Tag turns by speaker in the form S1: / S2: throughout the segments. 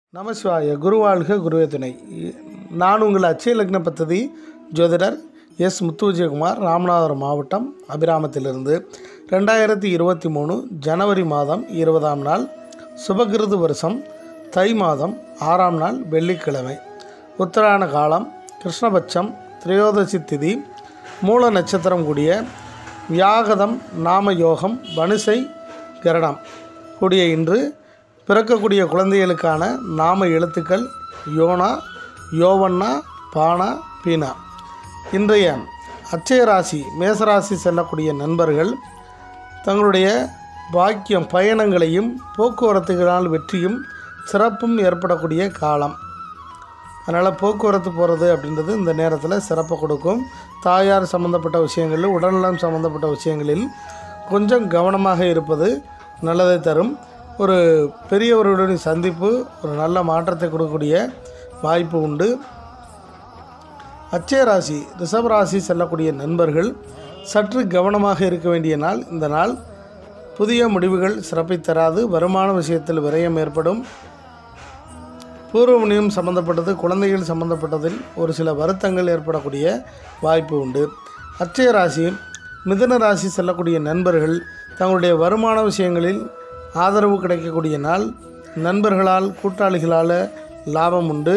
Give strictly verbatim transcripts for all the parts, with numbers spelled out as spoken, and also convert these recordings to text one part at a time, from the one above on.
S1: நமசிவாய. குருவாழ்க குருவே துணை. நான் உங்கள் அச்சய லக்ன பத்ததி ஜோதிடர் எஸ் முத்து விஜயகுமார், ராமநாதபுரம் மாவட்டம் அபிராமத்திலிருந்து. ரெண்டாயிரத்தி இருபத்தி மூணு ஜனவரி மாதம் இருபதாம் நாள் சுபகிருது வருஷம் தை மாதம் ஆறாம் நாள் வெள்ளிக்கிழமை. உத்தராயண காலம், கிருஷ்ணபட்சம், திரையோதசி திதி, மூல நட்சத்திரம் கூடிய வியாகதம் நாம யோகம் வனுசை கரணம் கூடிய இன்று பிறக்கக்கூடிய குழந்தைகளுக்கான நாம எழுத்துக்கள் யோனா, யோவண்ணா, பானா, பீனா. இன்றைய அச்சய ராசி மேசராசி செல்லக்கூடிய நண்பர்கள் தங்களுடைய பாக்கியம் பயணங்களையும் போக்குவரத்துகளால் வெற்றியும் சிறப்பும் ஏற்படக்கூடிய காலம். அதனால் போக்குவரத்து போகிறது அப்படின்றது இந்த நேரத்தில் சிறப்பை கொடுக்கும். தாயார் சம்மந்தப்பட்ட விஷயங்களில், உடல்நலம் சம்மந்தப்பட்ட விஷயங்களில் கொஞ்சம் கவனமாக இருப்பது நல்லதை தரும். ஒரு பெரியவர்களுடைய சந்திப்பு ஒரு நல்ல மாற்றத்தை கொடுக்கக்கூடிய வாய்ப்பு உண்டு. அச்சய ராசி ரிஷபராசி செல்லக்கூடிய நண்பர்கள் சற்று கவனமாக இருக்க வேண்டிய நாள் இந்த நாள். புதிய முடிவுகள் சிறப்பை தராது. வருமான விஷயத்தில் விரயம் ஏற்படும். பூர்வமுனியம் சம்பந்தப்பட்டது, குழந்தைகள் சம்பந்தப்பட்டதில் ஒரு சில வருத்தங்கள் ஏற்படக்கூடிய வாய்ப்பு உண்டு. அச்சய ராசி மிதுன ராசி செல்லக்கூடிய நண்பர்கள் தங்களுடைய வருமான விஷயங்களில் ஆதரவு கிடைக்கக்கூடிய நாள். நண்பர்களால், கூட்டாளிகளால் லாபம் உண்டு.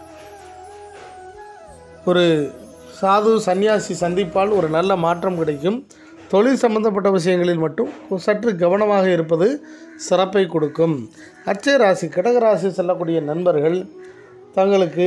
S1: ஒரு சாது சன்னியாசி சந்திப்பால் ஒரு நல்ல மாற்றம் கிடைக்கும். தொழில் சம்பந்தப்பட்ட விஷயங்களில் மட்டும் சற்று கவனமாக இருப்பது சிறப்பை கொடுக்கும். அச்சய ராசி கடகராசி செல்லக்கூடிய நண்பர்கள் தங்களுக்கு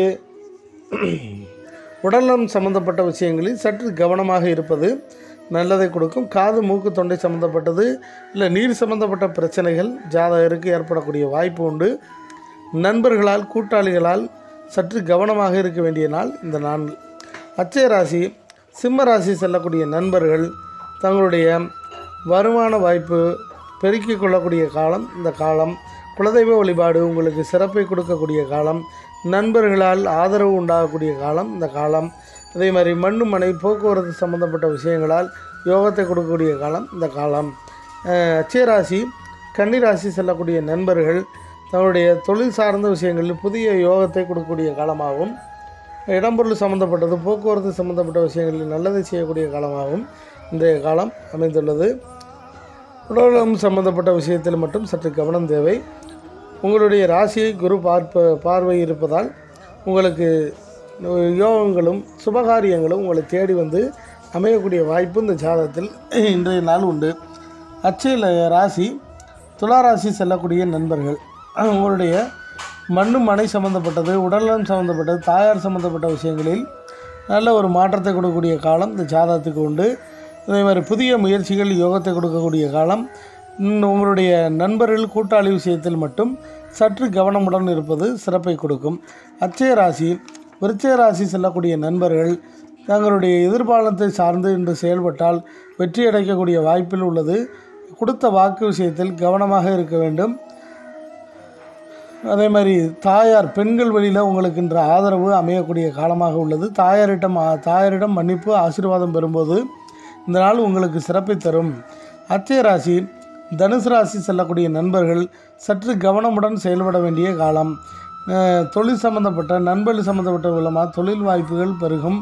S1: உடல்நலம் சம்பந்தப்பட்ட விஷயங்களில் சற்று கவனமாக இருப்பது நல்லதை கொடுக்கும். காது, மூக்கு, தொண்டை சம்மந்தப்பட்டது இல்லை நீர் சம்பந்தப்பட்ட பிரச்சனைகள் ஜாதகருக்கு ஏற்படக்கூடிய வாய்ப்பு உண்டு. நண்பர்களால், கூட்டாளிகளால் சற்று கவனமாக இருக்க வேண்டிய நாள் இந்த நாள். அச்சய ராசி சிம்ம ராசி செல்லக்கூடிய நண்பர்கள் தங்களுடைய வருமான வாய்ப்பு பெருக்கிக் கொள்ளக்கூடிய காலம் இந்த காலம். குலதெய்வ வழிபாடு உங்களுக்கு சிறப்பை கொடுக்கக்கூடிய காலம். நண்பர்களால் ஆதரவு உண்டாகக்கூடிய காலம் இந்த காலம். அதே மாதிரி மண்ணு மனை போக்குவரத்து சம்பந்தப்பட்ட விஷயங்களால் யோகத்தை கொடுக்கக்கூடிய காலம் இந்த காலம். அச்சய ராசி கன்னிராசி செல்லக்கூடிய நண்பர்கள் தங்களுடைய தொழில் சார்ந்த விஷயங்களில் புதிய யோகத்தை கொடுக்கக்கூடிய காலமாகவும், இடம்பொருள் சம்பந்தப்பட்டது, போக்குவரத்து சம்பந்தப்பட்ட விஷயங்களில் நல்லதை செய்யக்கூடிய காலமாகவும் இந்த காலம் அமைந்துள்ளது. உடல்நலம் சம்பந்தப்பட்ட விஷயத்தில் மட்டும் சற்று கவனம் தேவை. உங்களுடைய ராசியை குரு பார்ப்ப பார்வை இருப்பதால் உங்களுக்கு யோகங்களும் சுபகாரியங்களும் உங்களை தேடி வந்து அமையக்கூடிய வாய்ப்பு இந்த ஜாதகத்தில் இன்றைய நாள் உண்டு. அச்சய ராசி துளாராசி செல்லக்கூடிய நண்பர்கள் உங்களுடைய மண்ணு மனை சம்மந்தப்பட்டது, உடல்நலம் சம்மந்தப்பட்டது, தாயார் சம்மந்தப்பட்ட விஷயங்களில் நல்ல ஒரு மாற்றத்தை கொடுக்கக்கூடிய காலம் இந்த ஜாதகத்துக்கு உண்டு. அதே மாதிரி புதிய முயற்சிகள் யோகத்தை கொடுக்கக்கூடிய காலம். உங்களுடைய நண்பர்கள், கூட்டாளி விஷயத்தில் மட்டும் சற்று கவனமுடன் இருப்பது சிறப்பை கொடுக்கும். அச்சய ராசி விருச்சிக ராசி செல்லக்கூடிய நண்பர்கள் தங்களுடைய எதிர்காலத்தை சார்ந்து இன்று செயல்பட்டால் வெற்றி அடைக்கக்கூடிய வாய்ப்பில் உள்ளது. கொடுத்த வாக்கு விஷயத்தில் கவனமாக இருக்க வேண்டும். அதே மாதிரி தாயார் பெண்கள் வழியில் உங்களுக்கு இன்று ஆதரவு அமையக்கூடிய காலமாக உள்ளது. தாயாரிடம் தாயாரிடம் மன்னிப்பு ஆசீர்வாதம் பெறும்போது இந்த நாள் உங்களுக்கு சிறப்பை தரும். அச்சய ராசி தனுசு ராசி செல்லக்கூடிய நண்பர்கள் சற்று கவனமுடன் செயல்பட வேண்டிய காலம். தொழில் சம்பந்தப்பட்ட நண்பர்கள் சம்பந்தப்பட்ட மூலமாக தொழில் வாய்ப்புகள் பெருகும்.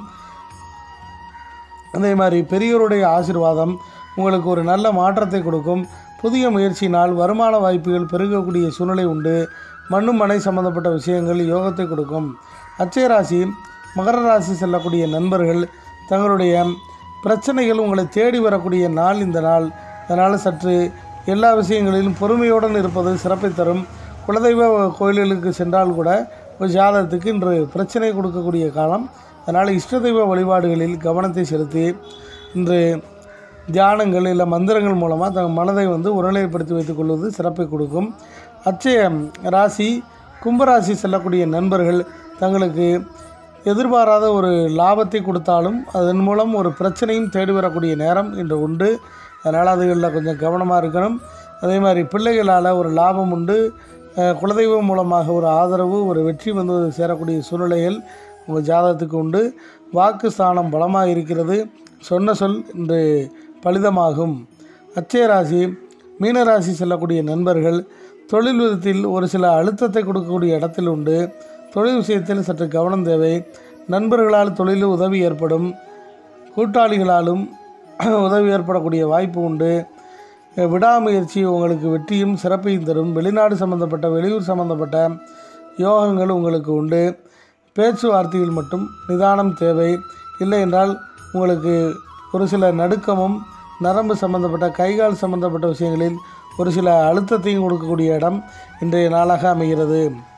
S1: அதே மாதிரி பெரியோருடைய ஆசீர்வாதம் உங்களுக்கு ஒரு நல்ல மாற்றத்தை கொடுக்கும். புதிய முயற்சியினால் வருமான வாய்ப்புகள் பெருகக்கூடிய சூழ்நிலை உண்டு. மண்ணு மனை சம்பந்தப்பட்ட விஷயங்கள் யோகத்தை கொடுக்கும். அச்சய ராசி மகர ராசி செல்லக்கூடிய நண்பர்கள் தங்களுடைய பிரச்சனைகள் உங்களை தேடி வரக்கூடிய நாள் இந்த நாள். அதனால் சற்று எல்லா விஷயங்களிலும் பொறுமையுடன் இருப்பது சிறப்பை தரும். குலதெய்வ கோயில்களுக்கு சென்றால் கூட ஒரு ஜாதகத்துக்கு இன்று பிரச்சனை கொடுக்கக்கூடிய காலம். அதனால் இஷ்ட தெய்வ வழிபாடுகளில் கவனத்தை செலுத்தி இன்று தியானங்கள் இல்லை மந்திரங்கள் மூலமாக தங்கள் மனதை வந்து ஒருநிலைப்படுத்தி வைத்துக் கொள்வது சிறப்பை கொடுக்கும். அச்சய ராசி கும்பராசி செல்லக்கூடிய நண்பர்கள் தங்களுக்கு எதிர்பாராத ஒரு லாபத்தை கொடுத்தாலும் அதன் மூலம் ஒரு பிரச்சனையும் தேடி வரக்கூடிய நேரம் இன்று உண்டு. அதனால் அதுகளில் கொஞ்சம் கவனமாக இருக்கணும். அதே மாதிரி பிள்ளைகளால் ஒரு லாபம் உண்டு. குலதெய்வம் மூலமாக ஒரு ஆதரவு, ஒரு வெற்றி வந்து சேரக்கூடிய சூழ்நிலைகள் உங்கள் ஜாதகத்துக்கு உண்டு. வாக்கு ஸ்தானம் பலமாக இருக்கிறது. சொன்ன சொல் இன்று பலிதமாகும். அச்சய ராசி மீனராசி செல்லக்கூடிய நண்பர்கள் தொழில் விதத்தில் ஒரு சில அழுத்தத்தை கொடுக்கக்கூடிய இடத்தில் உண்டு. தொழில் விஷயத்தில் சற்று கவனம் தேவை. நண்பர்களால் தொழிலில் உதவி ஏற்படும். கூட்டாளிகளாலும் உதவி ஏற்படக்கூடிய வாய்ப்பு உண்டு. விடாமுயற்சி உங்களுக்கு வெற்றியும் சிறப்பையும் தரும். வெளிநாடு சம்பந்தப்பட்ட வெளியூர் சம்பந்தப்பட்ட யோகங்கள் உங்களுக்கு உண்டு. பேச்சுவார்த்தையில் மட்டும் நிதானம் தேவை. இல்லை என்றால் உங்களுக்கு ஒரு சில நடுக்கமும் நரம்பு சம்பந்தப்பட்ட கைகால் சம்பந்தப்பட்ட விஷயங்களில் ஒரு சில அழுத்தத்தையும் கொடுக்கக்கூடிய இடம் இன்றைய நாளாக அமைகிறது.